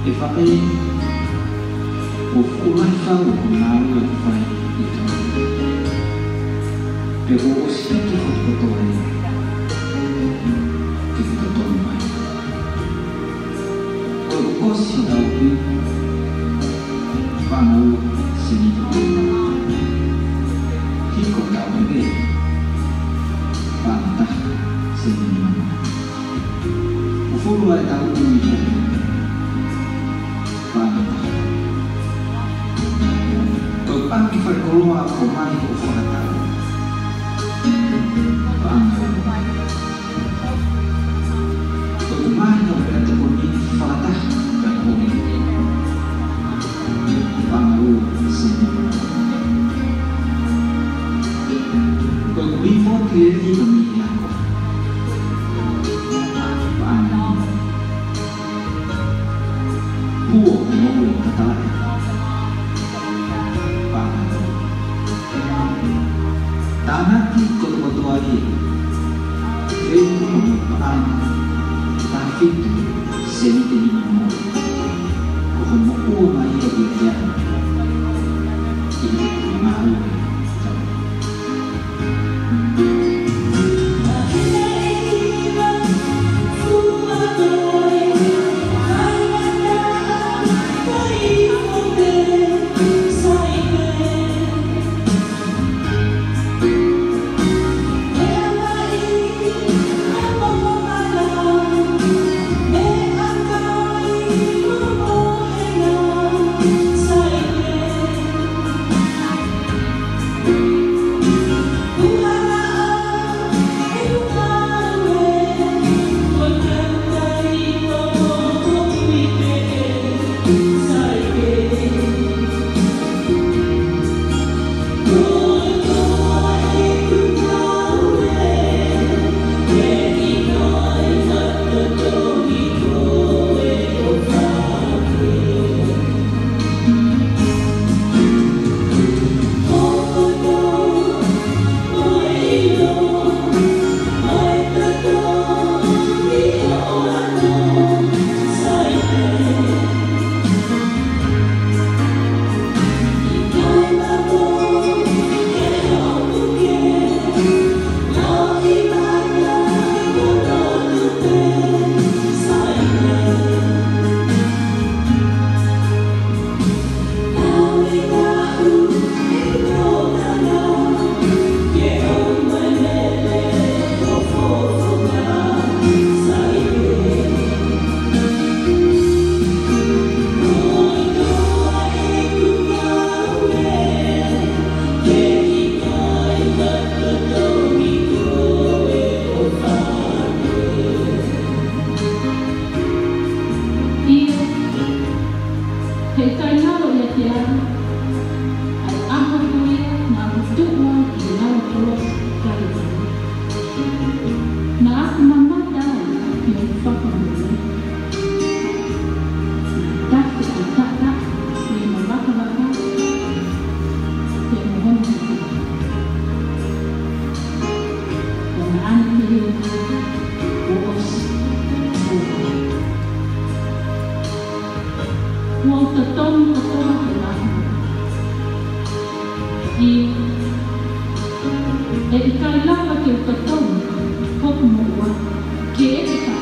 e whae o kuai whau o nāua whai I tau. Pe o osia ki whakakotoa e ki whakatonu mai. O osia au I whanau sinito mai. Hiko tau e whanataha sinito mai. O furu ai tau I whanataha. Pagi berkeluar kembali ke Furatau. Kembali berkata bunyi Fatah dan bunyi Pangaru sini. Kembali diri kami aku. Pangaru. Puak mau kata. Tanaki kotokotoari Vendo paan Tafitu Senite ni mo Kuhumo uwa maia Bikian Ini mahu E I kai lava ke o tatau, hoku moua, ke e te